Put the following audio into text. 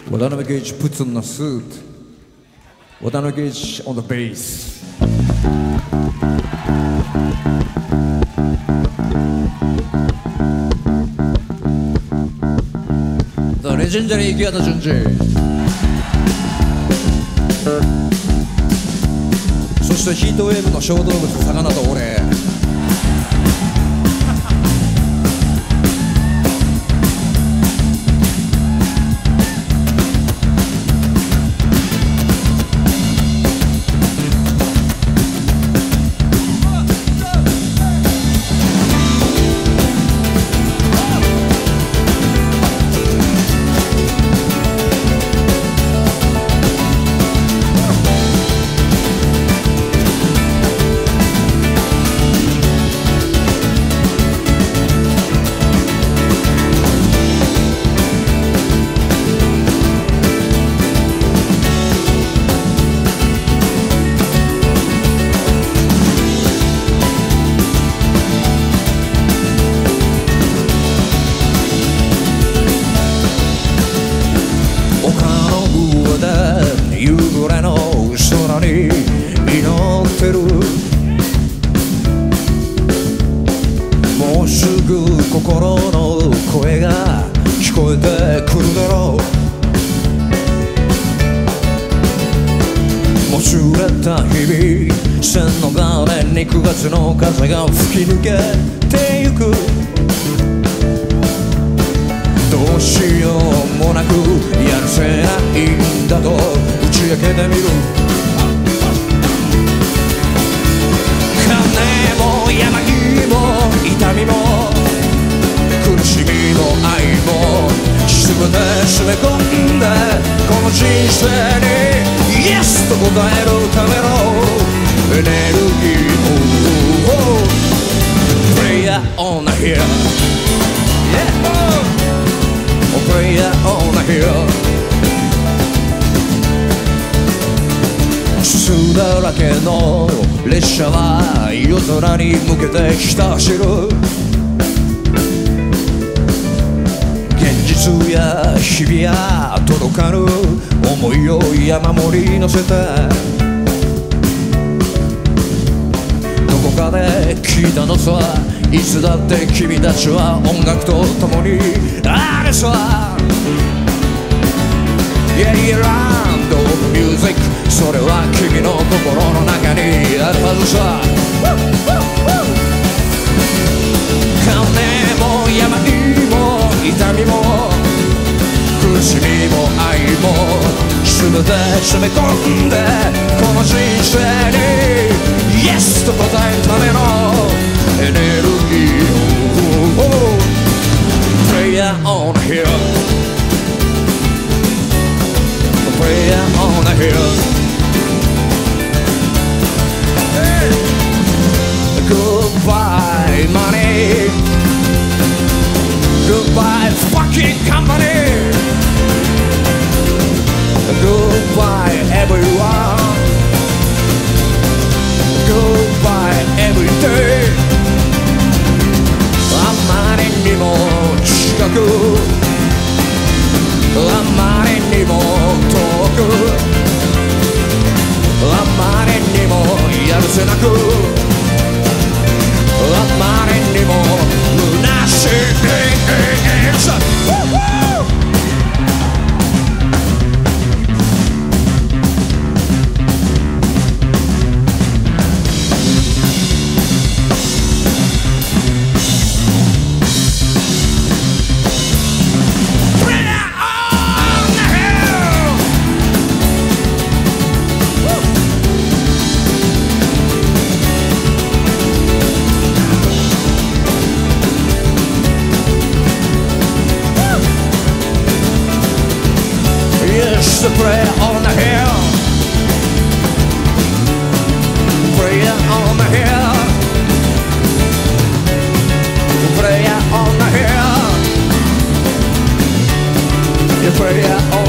Wadanabe Gage puts on the suit. Wadanabe Gage on the bass. The legendary Ikeda Junji. そしてヒートウェーブの小動物魚と俺。夕暮れの空に実ってるもうすぐ心の声が聞こえてくるだろうもつれた日々線の側で肉月の風が吹き抜けてゆくどうしようもなくやるせないんだと打ち明けてみる金も病も痛みも苦しみも愛も全て詰め込んでこの人生に Yes と答えるためのエネルギー Prayer on the hill Prayer on the hill 筒だらけの列車は夜空に向けてひた走る現実や日々や届かぬ思いを山盛り乗せてどこかで聞いたのさいつだって君たちは音楽と共にあるさ Yeah, yeah, land of music それは君の心の中にあるはずさ金も病も痛みも苦しみも愛も全て詰め込んでこの人生に Yes と答えるためのエネルギー Prayer on the hill Prayer on the hill Goodbye money Goodbye fucking company Goodbye everyone Goodbye every day あまりにも近くあまりにも遠くあまりにもやるせなくあまりにも虚しいさ The prayer on the hill Prayer on the hill Prayer on the hill Prayer on